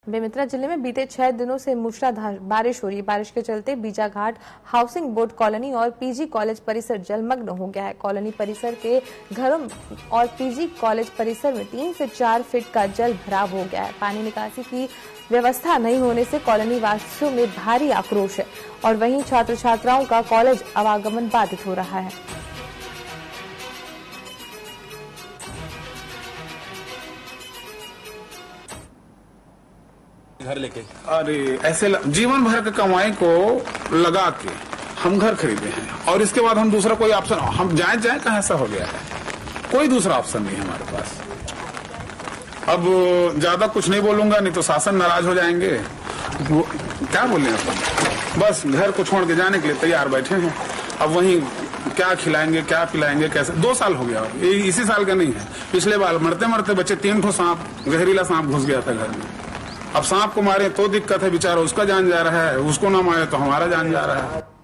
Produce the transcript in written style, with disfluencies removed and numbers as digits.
बेमेतरा जिले में बीते 6 दिनों से मूसलाधार बारिश हो रही है। बारिश के चलते बीजाघाट हाउसिंग बोर्ड कॉलोनी और पीजी कॉलेज परिसर जलमग्न हो गया है। कॉलोनी परिसर के घरों और पीजी कॉलेज परिसर में 3 से 4 फीट का जल भराव हो गया है। पानी निकासी की व्यवस्था नहीं होने से कॉलोनी वासियों में भारी आक्रोश है और वहीं छात्र छात्राओं का कॉलेज आवागमन बाधित हो रहा है। घर लेके अरे ऐसे जीवन भर के कमाई को लगा के हम घर खरीदे हैं और इसके बाद हम दूसरा कोई ऑप्शन हम जाए कहाँ ऐसा हो गया है, कोई दूसरा ऑप्शन नहीं है हमारे पास। अब ज्यादा कुछ नहीं बोलूंगा, नहीं तो शासन नाराज हो जाएंगे। क्या बोले अपन, बस घर को छोड़ के जाने के लिए तैयार बैठे हैं। अब वहीं क्या खिलाएंगे, क्या पिलाएंगे, कैसे। 2 साल हो गया, ये इसी साल का नहीं है। पिछले बार मरते मरते बच्चे 3 ठो सांप, जहरीला सांप घुस गया था घर में। अब सांप को मारे तो दिक्कत है, बेचारा उसका जान जा रहा है, उसको ना मारे तो हमारा जान जा रहा है।